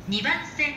2番線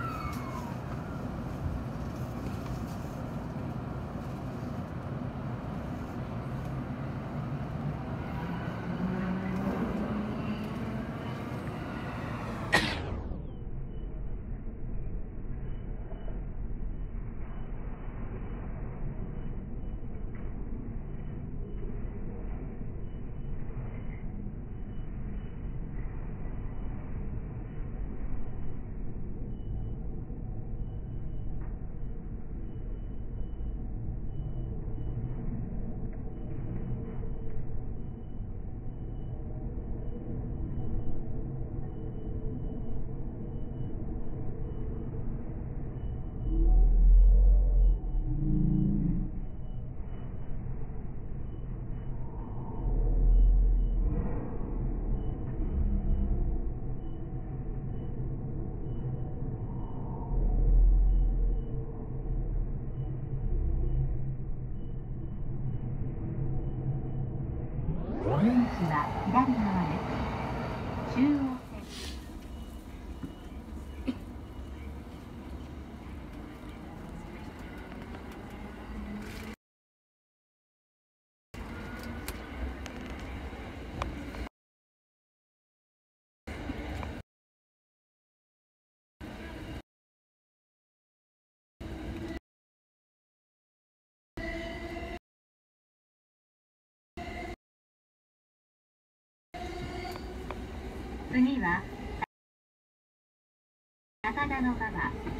出口は左側です。中央線次は高田馬場。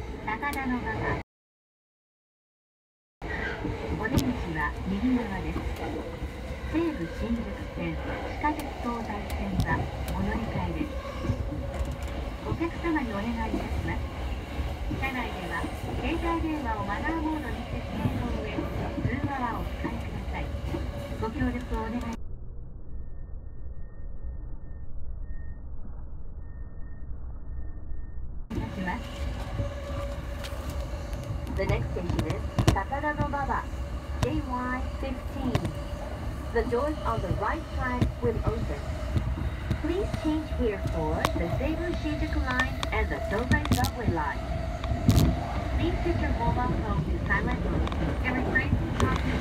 お出口は右側です。西武新宿線地下鉄東西線はお乗り換えです。お客様にお願いいたします。車内では携帯電話をマナーモードに設定の上、通話はお控えください。ご協力をお願いします。The next station is Takada no Baba, JY15. The doors on the right side will open. Please change here for the Seibu Shinjuku line and the Tozai subway line. Please set your mobile phone to silent mode and refrain from talking.